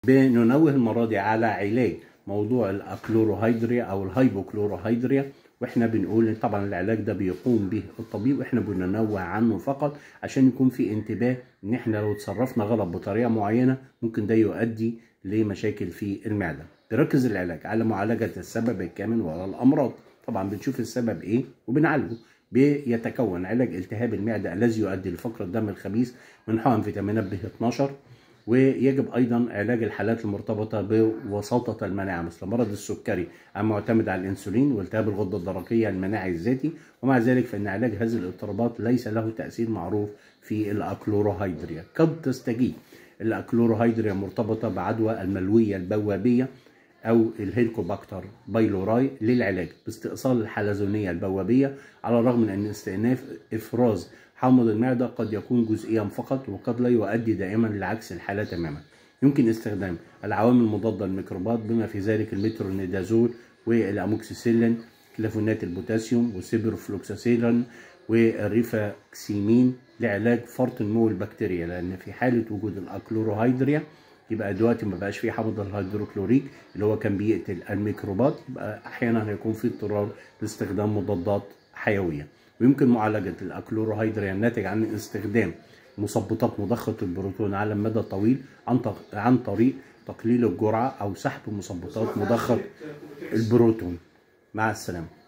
بننوه المرة دي على علاج موضوع الأكلوروهيدريا أو الهايبوكلوروهيدريا، واحنا بنقول طبعا العلاج ده بيقوم به الطبيب، واحنا بننوه عنه فقط عشان يكون في انتباه ان احنا لو اتصرفنا غلط بطريقة معينة ممكن ده يؤدي لمشاكل في المعدة. بيركز العلاج على معالجة السبب الكامن وراء الأمراض، طبعا بنشوف السبب ايه وبنعالجه. بيتكون علاج التهاب المعدة الذي يؤدي لفقر الدم الخبيث من حقن فيتامينات B12، ويجب ايضا علاج الحالات المرتبطه بوساطه المناعه مثل مرض السكري المعتمد على الانسولين والتهاب الغده الدرقيه المناعي الذاتي، ومع ذلك فان علاج هذه الاضطرابات ليس له تاثير معروف في الاكلوروهيدريا. قد تستجيب الاكلوروهيدريا مرتبطه بعدوى الملويه البوابيه او الهيليكوباكتر بايلوراي للعلاج باستئصال الحلزونيه البوابيه، على الرغم من ان استئناف افراز حامض المعده قد يكون جزئيا فقط وقد لا يؤدي دائما لعكس الحاله تماما. يمكن استخدام العوامل المضاده للميكروبات بما في ذلك المترونيدازول والاموكسيسيلين، كلافونات البوتاسيوم والسيبروفلوكساسيلين والريفاكسيمين لعلاج فرط نمو البكتيريا، لان في حاله وجود الاكلوروهيدريا يبقى دلوقتي ما بقاش في حامض الهيدروكلوريك اللي هو كان بيقتل الميكروبات، يبقى احيانا هيكون في اضطرار لاستخدام مضادات حيويه. ويمكن معالجه الاكلوروهيدريا الناتج عن استخدام مثبطات مضخه البروتون على المدى الطويل عن طريق تقليل الجرعه او سحب مثبطات مضخه البروتون. مع السلامه.